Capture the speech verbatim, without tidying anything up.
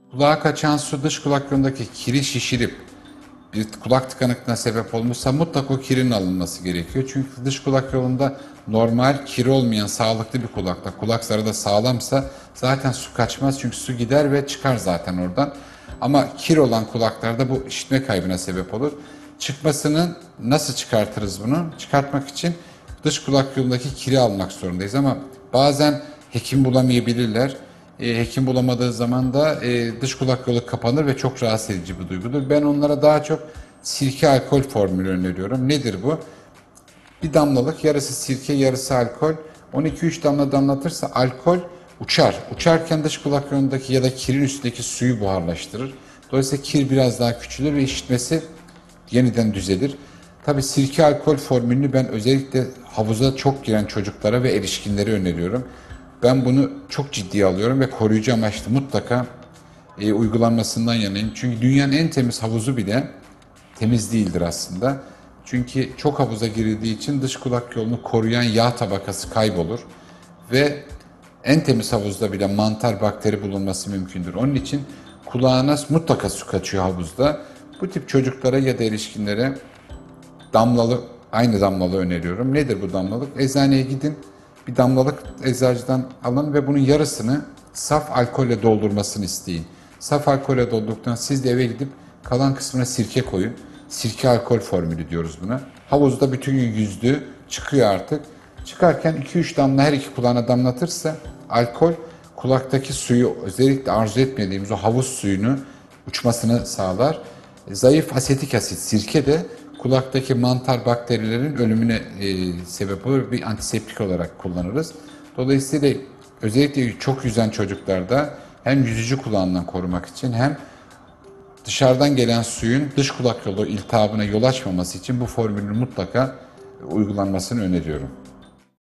Kulağa kaçan su dış kulak yolundaki kiri şişirip bir kulak tıkanıklığına sebep olmuşsa mutlaka o kirin alınması gerekiyor. Çünkü dış kulak yolunda normal kiri olmayan sağlıklı bir kulakta, kulak zarı da sağlamsa zaten su kaçmaz. Çünkü su gider ve çıkar zaten oradan. Ama kir olan kulaklarda bu işitme kaybına sebep olur. Çıkmasını nasıl çıkartırız bunu? Çıkartmak için dış kulak yolundaki kiri almak zorundayız ama bazen hekim bulamayabilirler. E, hekim bulamadığı zaman da e, dış kulak yolu kapanır ve çok rahatsız edici bir duygudur. Ben onlara daha çok sirke alkol formülü öneriyorum. Nedir bu? Bir damlalık, yarısı sirke, yarısı alkol. on iki üç damla damlatırsa alkol uçar. Uçarken dış kulak yolundaki ya da kirin üstündeki suyu buharlaştırır. Dolayısıyla kir biraz daha küçülür ve işitmesi yeniden düzelir. Tabi sirke alkol formülünü ben özellikle havuza çok giren çocuklara ve erişkinlere öneriyorum. Ben bunu çok ciddiye alıyorum ve koruyucu amaçlı mutlaka e, uygulanmasından yanayım. Çünkü dünyanın en temiz havuzu bile temiz değildir aslında. Çünkü çok havuza girildiği için dış kulak yolunu koruyan yağ tabakası kaybolur. Ve en temiz havuzda bile mantar, bakteri bulunması mümkündür. Onun için kulağına mutlaka su kaçıyor havuzda. Bu tip çocuklara ya da erişkinlere damlalı, aynı damlalı öneriyorum. Nedir bu damlalık? Eczaneye gidin, bir damlalık eczacıdan alın ve bunun yarısını saf alkolle doldurmasını isteyin. Saf alkolle doldurduktan siz de eve gidip kalan kısmına sirke koyun. Sirke alkol formülü diyoruz buna. Havuzda bütün gün yüzdü, çıkıyor artık. Çıkarken iki üç damla her iki kulağına damlatırsa alkol kulaktaki suyu, özellikle arzu etmediğimiz o havuz suyunu uçmasını sağlar. Zayıf asetik asit, sirke de kulaktaki mantar bakterilerin ölümüne e, sebep olur. Bir antiseptik olarak kullanırız. Dolayısıyla özellikle çok yüzen çocuklarda hem yüzücü kulağından korumak için hem dışarıdan gelen suyun dış kulak yolu iltihabına yol açmaması için bu formülün mutlaka uygulanmasını öneriyorum.